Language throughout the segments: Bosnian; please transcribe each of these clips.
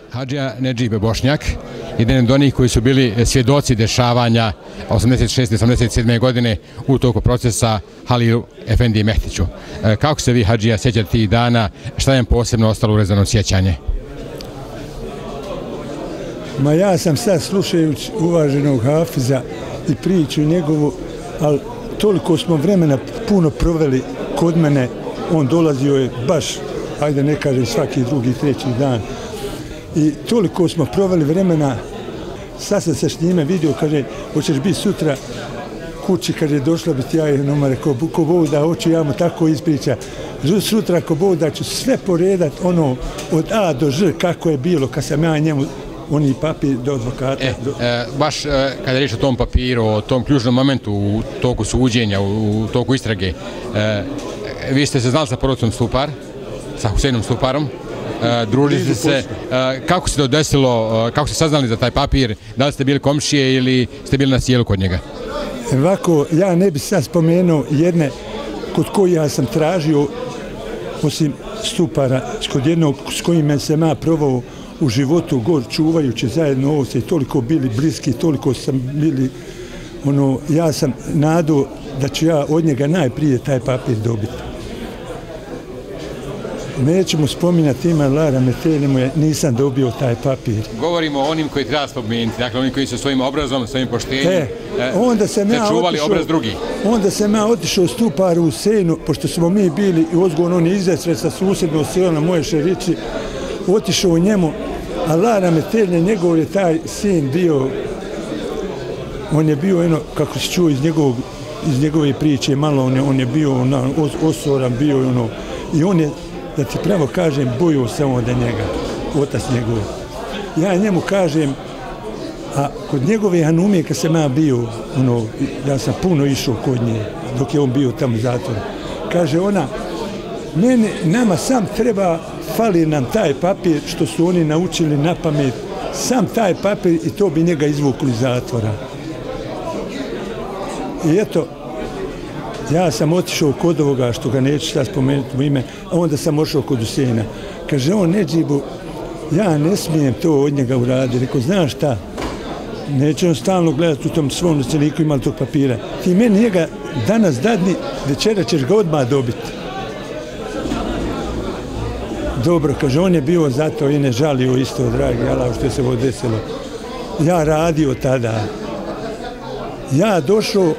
Hadžija Nedžibe Bošnjak, jedan od onih koji su bili svjedoci dešavanja 86. i 87. godine u toku procesa Halilu Efendiji Mehtiću. Kako se vi, Hadžija, sjećate tih dana? Šta je posebno ostalo urezano sjećanje? Ma ja sam sad slušajući uvaženog Hafiza i priču njegovu, ali toliko smo vremena puno proveli kod mene, on dolazio je baš, ajde ne kažem svaki drugi, treći dan. I toliko smo proveli vremena, sad sam se s njime vidio, kaže, hoćeš biti sutra kući, kaže, došla bi ti ja jednom, rekao, ko Bog da, hoću ja mu tako ispriča. Sutra ko Bog da ću sve poredat, ono, od A do Ž, kako je bilo, kad sam ja njemu oni papir do advokata. Baš kada je riječ o tom papiru, o tom ključnom momentu u toku suđenja, u toku istrage, vi ste se znali sa porodicom Stupar, sa Huseinom Stuparom, družili ste se, kako se to desilo, kako ste saznali za taj papir, da li ste bili komšije ili ste bili na sjelu kod njega? Ovako, ja ne bih sad spomenuo jedne kod koji ja sam tražio, osim Stupara, kod jednog s kojim sam ja provao u životu gor čuvajući zajedno ovo se toliko bili bliski, toliko sam bili, ja sam nadao da ću ja od njega najprije taj papir dobiti. Nećemo spominjati ima Lara Metelje, nisam dobio taj papir. Govorimo o onim koji treba spomenuti, dakle oni koji su svojim obrazom, svojim poštenjem čuvali obraz drugi. Onda sam ja otišao Stuparu u Senu, pošto smo mi bili i ozgovno oni izvestre sa susjednog sela na moje Šerići, otišao u njemu, a Lara Metelje, njegov je taj sin bio, on je bio, kako se čuo iz njegove priče, malo on je bio osoran, bio i on je, da ti pravo kažem, bojao samo da njega, otac njegov. Ja njemu kažem, a kod njegove Hanumije kad sam ja bio, ja sam puno išao kod nje, dok je on bio tamo u zatvoru. Kaže ona, nama sam treba, fali nam taj papir što su oni naučili na pamet, sam taj papir i to bi njega izvukli iz zatvora. I eto, ja sam otišao kod ovoga, što ga neću sad spomenuti u ime, a onda sam ošao kod Husejna. Kaže on, Nedžibu, ja ne smijem to od njega uraditi. Rekao, znaš šta, neće on stalno gledati u tom svom novčaniku imali tog papira. Ti meni njega danas dadni, večera ćeš ga odmah dobiti. Dobro, kaže, on je bio zato i ne žalio isto, dragi Allah, što je se ovo desilo. Ja radio tada. Ja došao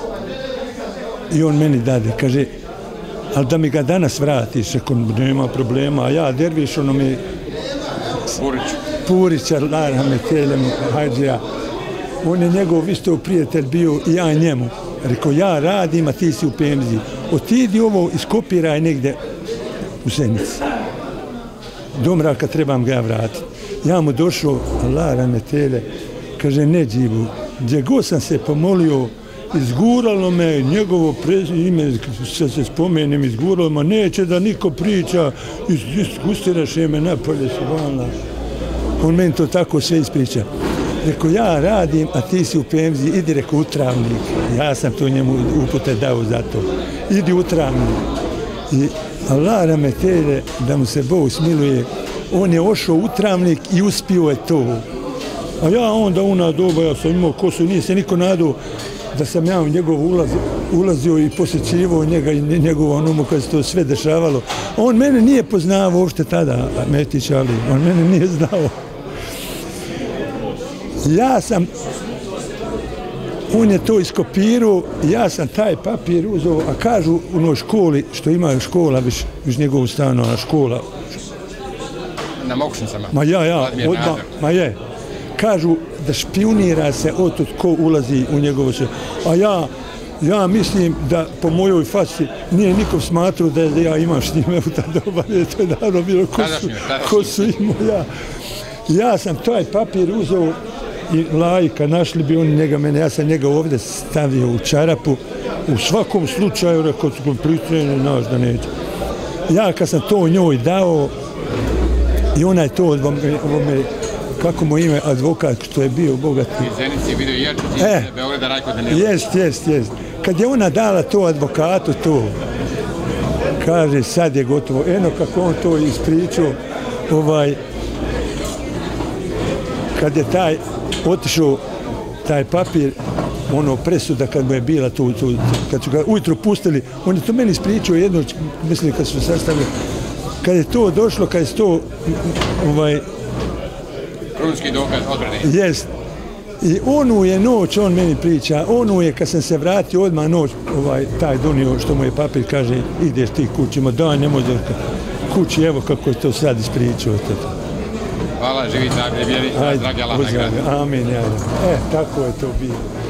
i on meni dade, kaže, ali da mi ga danas vratiš, rekao, nema problema, a ja derviš, mi Purića, Lara Metelje, Hadžija, on je njegov isto prijatelj bio i ja njemu. Rekao, ja radim, a ti si u penziji. Otidi ovo, iskopiraj negdje u Zenici. Do mraka trebam ga vratiti. Ja mu došao, Lara Metelje, kaže, Nedžibu, gdje god sam se pomolio, izguralo me, njegovo ime, sad se spomenem, izguralo me, neće da niko priča, ispustiraše me napolje, subhanallah. On meni to tako sve ispriča. Rekao, ja radim, a ti si u penziji, idi, rekao, u Travnik. Ja sam to njemu upute dao za to. Idi u Travnik. I Lara Metelje, da mu se Bog smiluje, on je ošao u Travnik i uspio je to. A ja onda una doba, ja sam imao kosu, nije se niko nadao da sam ja u njegov ulazio i posjećivao njega i njegovo onomu kad se to sve dešavalo. On mene nije poznao uopšte tada, Mehtić Ali, on mene nije znao. Ja sam, on je to iskopirao, ja sam taj papir uzeo, a kažu u onoj školi, što imaju škola, viš njegovu stanu, a škola. Na Mokušnicama? Ma ja, odmah, ma je. Kažu da špionira se od ko ulazi u njegovo sve. A ja mislim da po mojoj faci nije nikom smatrao da ja imam s njime u ta doba. To je davno bilo ko su imao ja. Ja sam taj papir uzeo i lajka, našli bi oni njega mene, ja sam njega ovdje stavio u čarapu. U svakom slučaju, rekao su pritrene, znaš da neće. Ja kad sam to njoj dao i ona je to od me, kako mu ime, advokat, što je bio bogati. Iz Zenici vidio Jerčić iz Beograda Rajko Danilo. Jest. Kad je ona dala to advokatu, to, kaže, sad je gotovo. Eno kako on to ispričao, kad je taj otišao, taj papir, ono presuda kad mu je bila tu, kad su ga ujutro pustili, on je to meni ispričao jedno, mislim kad su sastavili, kad je to došlo, kad je to krunski dokaz odbrane. Jest. I onu je noć, on meni priča, onu je kad sam se vratio odmah noć, taj donio što mu je papir, kaže, ideš ti kući, ma daj, ne može kući, evo kako je to sad ispričao. Hvala, živi zdravlje, vjeri, zdravlje, Allah nagradi. Amin, tako je to bilo.